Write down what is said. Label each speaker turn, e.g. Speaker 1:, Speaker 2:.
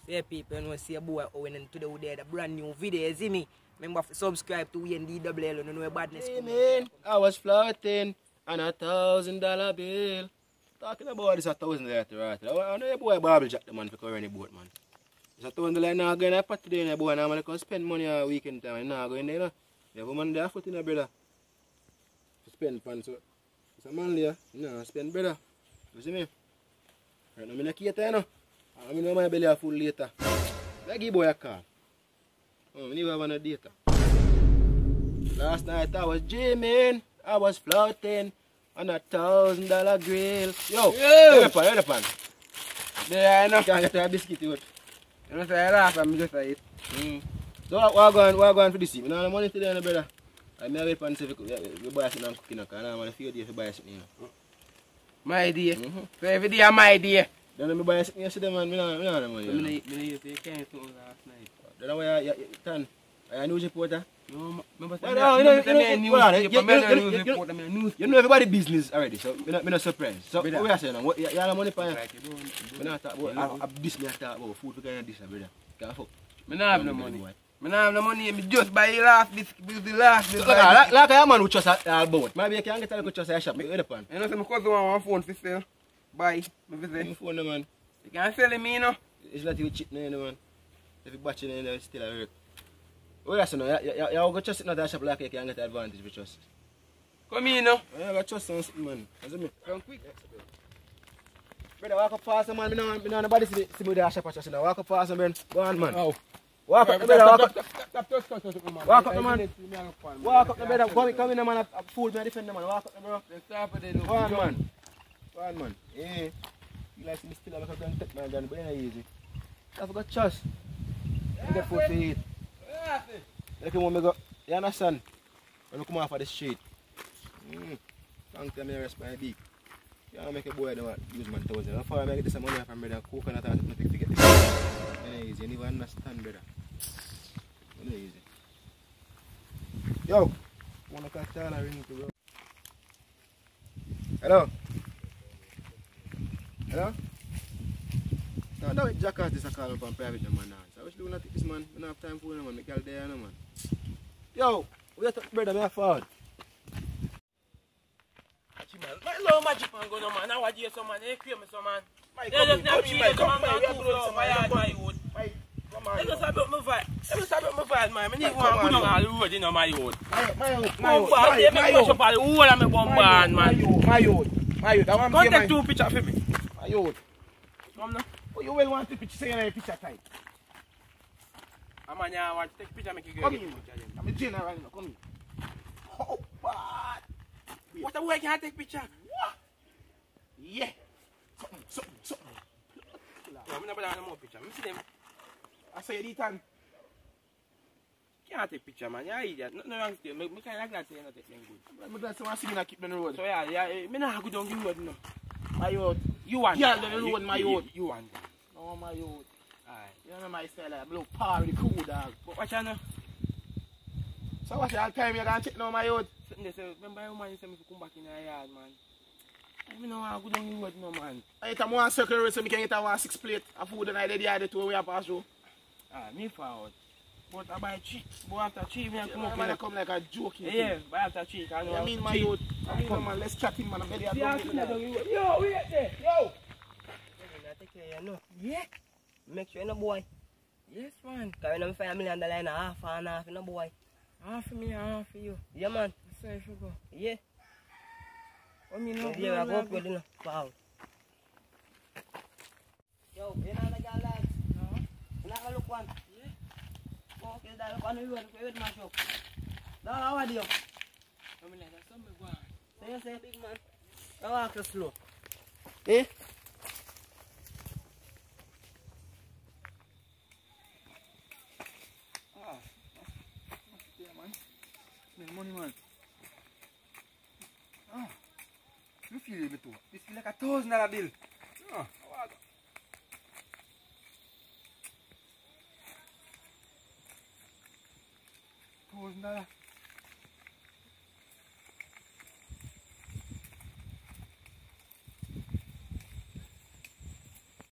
Speaker 1: Yeah, people, you know, see a boy Owen and today we did a brand new video, you see me? Remember to subscribe to WNDWL, you know where badness
Speaker 2: hey, man, I was flirting on $1,000 bill. Talking about this $1,000 right? I know your boy Barbie Jack the man for covering the boat, man. It's $1,000 now going to put today in the boy now, man. I can spend money on weekend time and now going there, you know. You have a man there foot in the brother. To spend fun, so it's a man there, no, spend brother. You see me? Right now, I'm not cater, you know. I know my belly full later. Like give boy a call. Oh, I never have a data. Last night I was gymming, I was floating on $1,000 grill. Yo, where the pan?
Speaker 1: Yeah, I know.
Speaker 2: Can't get a biscuit out.
Speaker 1: You know, say I laugh and I just eat.
Speaker 2: So what going for this evening? I don't have money today, no, brother. I may wait for see if we buy something and cooking, because I want to feel if you buy something.
Speaker 1: My idea. So every day my idea.
Speaker 2: Then I buy something yesterday, man. I don't have money.
Speaker 1: I used to can't last night.
Speaker 2: Then why you turn? Are you a news reporter?
Speaker 1: No, remember
Speaker 2: you know everybody business already, so I'm not surprised. So what we are saying now? You have money for you? We not talk about this, me talk about food for kind of this, brother. Can't fuck.
Speaker 1: I don't have no money. I don't have no money, I just buy the last biscuit.
Speaker 2: Like a man who trust all about. Maybe you can get a good trust a shop, make it upon.
Speaker 1: You know, some cousin want one phone for sale. Buy,
Speaker 2: my phone, no, man.
Speaker 1: You can't sell it, me, you know.
Speaker 2: It's not even cheap, no, man. If you batch it in there, it's still a work. Oh, yes, no, you go trust it not a shop like you can get advantage with trust.
Speaker 1: Come here, you know.
Speaker 2: I got trust on something, man. Come quick. Brother, walk up fast, man. I don't nobody see me with a shop at trust. Walk up fast, man. Go on, man.
Speaker 1: Oh.
Speaker 2: Walk up, brother. Walk up. Walk up, man. Walk up, brother. Come in, man. Fool me, defend, man. Walk up, bro. Go on, man. Go on, man. Yeah. You like me still have a gun take, man. But it's easy. I've got trust. I get food to eat. Like when we go, you understand? When we come off of the street. Long time I rest my beak. You don't make a boy use my $1,000. Before I make this money from brother, coconut or something to get this. It's easy. You never understand, brother. It's easy. Yo! Wanna catch all a ring to bro? Hello? Hello? No, that jackass this a call from private man now. So I wish you not take this man. I don't have time for him, man. I can't there, no, man. Yo! Wait up, brother, me a forward.
Speaker 1: My low magic man go no man. Now what do you so man? They create me so man.
Speaker 2: My
Speaker 1: They just never
Speaker 2: come, come,
Speaker 1: man. They just about my vibe. They just about my vibe, man. I need one go down all the road in my road. My youth. Contact two picture for me.
Speaker 2: My youth.
Speaker 1: Come now.
Speaker 2: Oh, you will want to picture saying a picture type.
Speaker 1: I'm on here, want to take picture, make you
Speaker 2: Come in. I'm a general right now. Come in. Oh, bad.
Speaker 1: What the way can I take picture?
Speaker 2: What? Yeah. Something.
Speaker 1: I'm not going to more picture. I see them.
Speaker 2: I say it, Ethan.
Speaker 1: Can't take picture, man. You're idiot. No wrong still. I can't like that say not take them good.
Speaker 2: I'm glad someone see me keep on the road.
Speaker 1: So yeah, I'm not go down the road now.
Speaker 2: My youth.
Speaker 1: You want
Speaker 2: yeah, the road, my youth.
Speaker 1: You want
Speaker 2: no, my youth.
Speaker 1: Alright.
Speaker 2: You know my style, I'm a little power with the cool dog.
Speaker 1: But watch out now.
Speaker 2: So what's all time you're going to check now, my youth?
Speaker 1: Remember how man you say me to come back in the yard, man. I don't know how go down the road now, man.
Speaker 2: I eat one circle road so I can get a 6 plate of food and I did the other two we have pass through.
Speaker 1: Ah, me forward. But I buy cheap. But after cheap, I come
Speaker 2: up. Man, come like a joke.
Speaker 1: Yeah, but after cheap, I know.
Speaker 2: I mean, my youth. I mean, man, let's chat him, man. I'm ready to
Speaker 1: go. Yo, wait there. Yo.
Speaker 3: Take care, you know.
Speaker 1: Yeah.
Speaker 3: Make sure you know, boy.
Speaker 1: Yes, man.
Speaker 3: Because you know, $5 million in half and half, you know, boy.
Speaker 1: Half for me, half for you.
Speaker 3: Yeah, man.
Speaker 1: So if you go.
Speaker 3: Yeah.
Speaker 1: I mean, no.
Speaker 3: Yeah, I go up with you, wow. Yo, you know the girl lads?
Speaker 1: No.
Speaker 3: You not gonna look one?
Speaker 1: Yeah.
Speaker 3: Go, okay, that look on the road, look with my shop. Now, how are you?
Speaker 1: I mean, that's something go on.
Speaker 3: So you say, big man? Now walk you slow.
Speaker 2: Eh?
Speaker 1: Yeah, man. Make money, man. Ah. You feel it too. This feel like $1,000 bill.